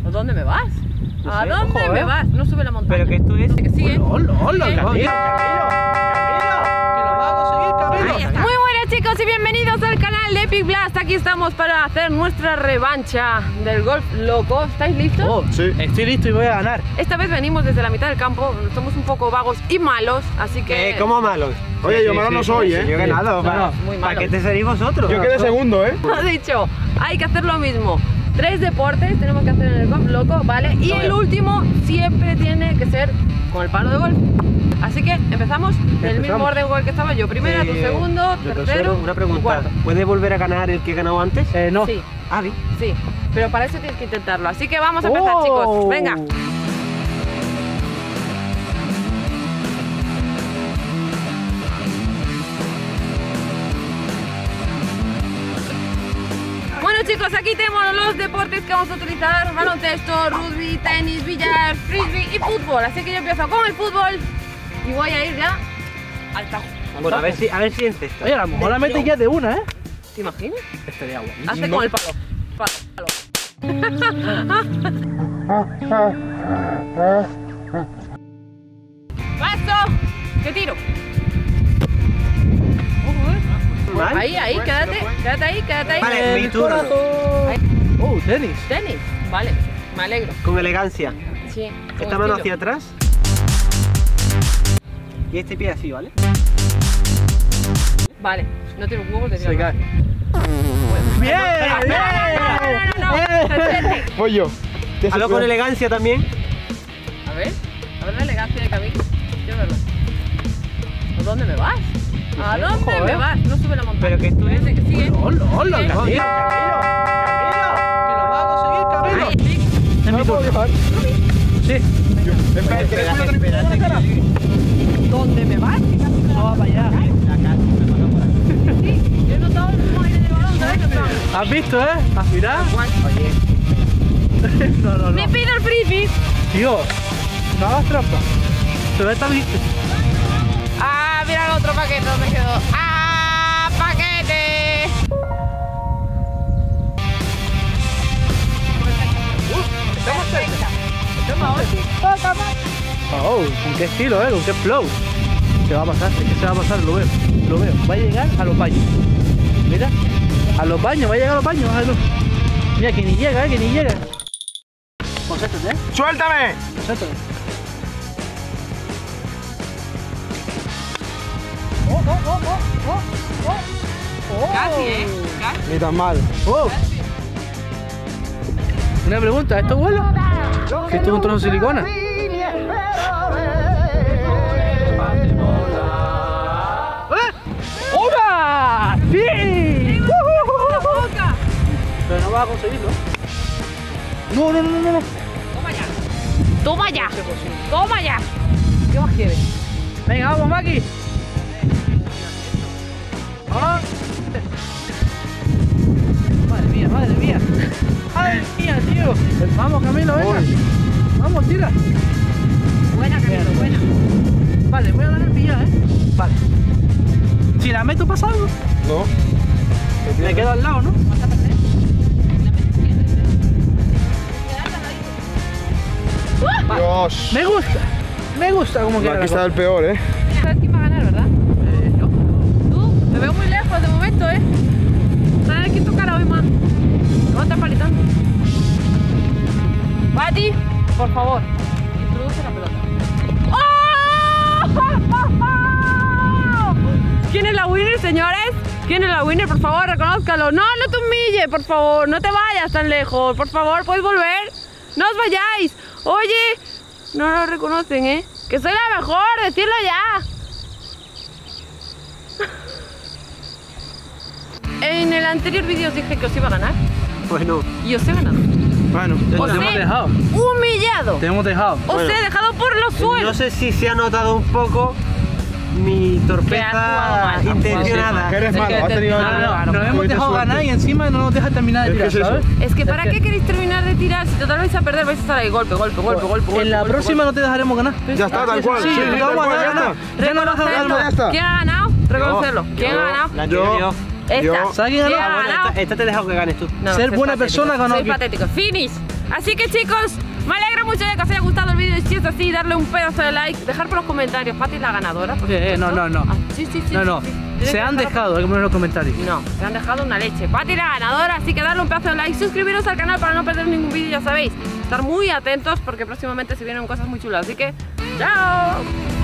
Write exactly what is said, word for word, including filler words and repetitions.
¿Dónde me vas? No ¿A sé, dónde ojo, me ¿eh? vas? No sube la montaña. Pero que esto es... Que sigue. ¡Hola, hola! Sigue. ¡Camilo! ¡Camilo! ¡Que lo vas a conseguir, Camilo! Ahí está. Muy buenas, chicos, y bienvenidos al canal de Epic Blast. Aquí estamos para hacer nuestra revancha del golf loco. ¿Estáis listos? Oh, sí. Estoy listo y voy a ganar. Esta vez venimos desde la mitad del campo. Somos un poco vagos y malos, así que... Eh, ¿Cómo malos? Oye, yo malo no soy, ¿eh? Yo he ganado. No, ¿Para, muy ¿para malo. qué te seréis vosotros? Yo quedé segundo, ¿eh? Ha dicho, hay que hacer lo mismo. Tres deportes tenemos que hacer en el golf loco, ¿vale? Y el último siempre tiene que ser con el palo de golf. Así que empezamos en el mismo orden igual que estaba yo. Primero, tu Eh, segundo, yo tercero, Una y pregunta. cuarto. ¿Puede volver a ganar el que ganó antes? Eh, no. Sí, Ah, bien. sí. Pero para eso tienes que intentarlo. Así que vamos a empezar, Oh. chicos. Venga. Bueno, chicos, aquí tenemos los deportes que vamos a utilizar: baloncesto, rugby, tenis, billar, frisbee y fútbol. Así que yo empiezo con el fútbol y voy a ir ya al tajo. Bueno, a ver si, a ver si encesta. Oye, a lo mejor la metes ya de una, ¿eh? ¿Te imaginas? Estaría guay. Hazte con el palo. Palo, palo. ¡Paso! ¡Que tiro! ¿Mal? Ahí, ahí, quédate, quédate ahí, quédate ahí. Vale, mi turno. Ahí. Oh, tenis. Tenis, vale, me alegro. Con elegancia. Sí. con Esta mano estilo. hacia atrás. Y este pie así, ¿vale? Vale, no tienes huevos de Se tirar. cae. ¡Bien! No, no, no, no, no, espérate. Voy yo. Ya se Hazlo con puede. elegancia también. A ver, a ver la elegancia de Camilo. Quiero verla. ¿A dónde me vas? ¿A sé, dónde ojo, me ¿eh? vas? No sube la montaña. Pero que esto es- Ese que sigue. ¡Hola, hola! Sigue. Camilo! ¡Que lo vas a conseguir, Camilo! Ahí, sí. Es mi turno. dejar. Sí. Espera, Espera, espera, espera, espera. ¿Dónde me vas? No va para allá. Sí, yo he notado el mismo aire de balón, ¿sabes? En plan, ¿Has visto, eh? ¿Has mirado? Oye, No, no, no. Me pido el frisbee. Tío, no hagas trampa. Se ve tan viste. Ah, mira el otro paquete donde quedó. ¡Ah, paquete! Estamos cerca. Oh, ¿con qué estilo, eh? ¿Con qué flow? Se va a pasar, es que se va a pasar, lo veo. Lo veo. Va a llegar a los baños. Mira, a los baños, va a llegar a los baños. Bájalo. Mira, que ni llega, eh, que ni llega. Concéntrate, eh. ¡Suéltame! Concéntrate. Oh, oh, oh, oh, oh, oh, oh. Casi, ¿eh? Casi. Ni tan mal. Oh. Una pregunta, ¿esto vuela? ¿Que esto es un trozo de silicona? ¿Eh? ¡Hola! ¡Sí! ¡La boca! Pero no vas a conseguirlo. No, no, no, no, no. Toma ya. Toma ya. Toma ya. ¿Qué más quieres? Venga, vamos, Maki. Vamos. Madre mía, madre mía. Madre mía, tío. Vamos, Camilo, venga. Vamos, tira. Buena, Camilo, buena. Vale, voy a dar el pillar, ¿eh? Vale. Si la meto pasa algo, No. me quedo al lado, ¿no? ¿Vas a perder? La metes bien. Dios. Me gusta. Me gusta como queda Aquí la está cosa. el peor, ¿eh? ¿Sabes quién va a ganar, verdad? Eh, yo. Tú, te veo muy lejos de momento, ¿eh? ¿Sabes quién tu cara hoy más? No estás palitando. Pati, por favor, introduce la pelota. ¡Oh! ¿Quién es la winner, señores? ¿Quién es la winner? Por favor, reconózcalo. No, no te humille, por favor. No te vayas tan lejos. Por favor, ¿puedes volver? No os vayáis. Oye, no lo reconocen, ¿eh? Que soy la mejor, decirlo ya. En el anterior vídeo os dije que os iba a ganar bueno. y os he ganado. Bueno, te, Os te hemos he dejado. humillado. Te hemos dejado. Os Bueno. he dejado por los No suelos. sé si se ha notado un poco mi Que has jugado torpeza mal. intencionada. Que eres Es que malo, has te- tenido... no, no, no, Nos hemos tuviste dejado suerte. ganar y encima no nos deja terminar de Es que tirar, es eso. ¿sabes? Es que ¿para Es qué que- queréis terminar de tirar? Si total vais a perder, vais a estar ahí golpe, golpe, golpe, golpe, golpe. En la golpe, próxima no te dejaremos ganar. Ya está, tal cual. Sí, Sí, te tal vamos a cual, dejar ya ganar. está. Ya no vas a Reconocerlo. dejar ya está. ¿Quién ha ganado? Reconocerlo. ¿Quién Yo. ha ganado? La Yo- anterior yo. Esta. yo- ¿Sabes quién ha ¿Quién ganado? ha Ah, bueno, ganado? esta, esta te he dejado que ganes tú. No, Ser sois buena patéticos, persona ganó sois aquí. patéticos. Finish. Así que chicos, me alegra mucho de que os haya gustado el vídeo. Y si es así, darle un pedazo de like, dejar por los comentarios, Pati es la ganadora. por Eh, eh, no, supuesto. no, no. Ah, sí, sí, sí. No, sí, no. sí. Tienen Se que han dejar- dejado, hay que poner en los comentarios. No, se han dejado una leche. Pati la ganadora, así que darle un pedazo de like, suscribiros al canal para no perder ningún vídeo, ya sabéis. Estar muy atentos porque próximamente se vienen cosas muy chulas. Así que, ¡chao!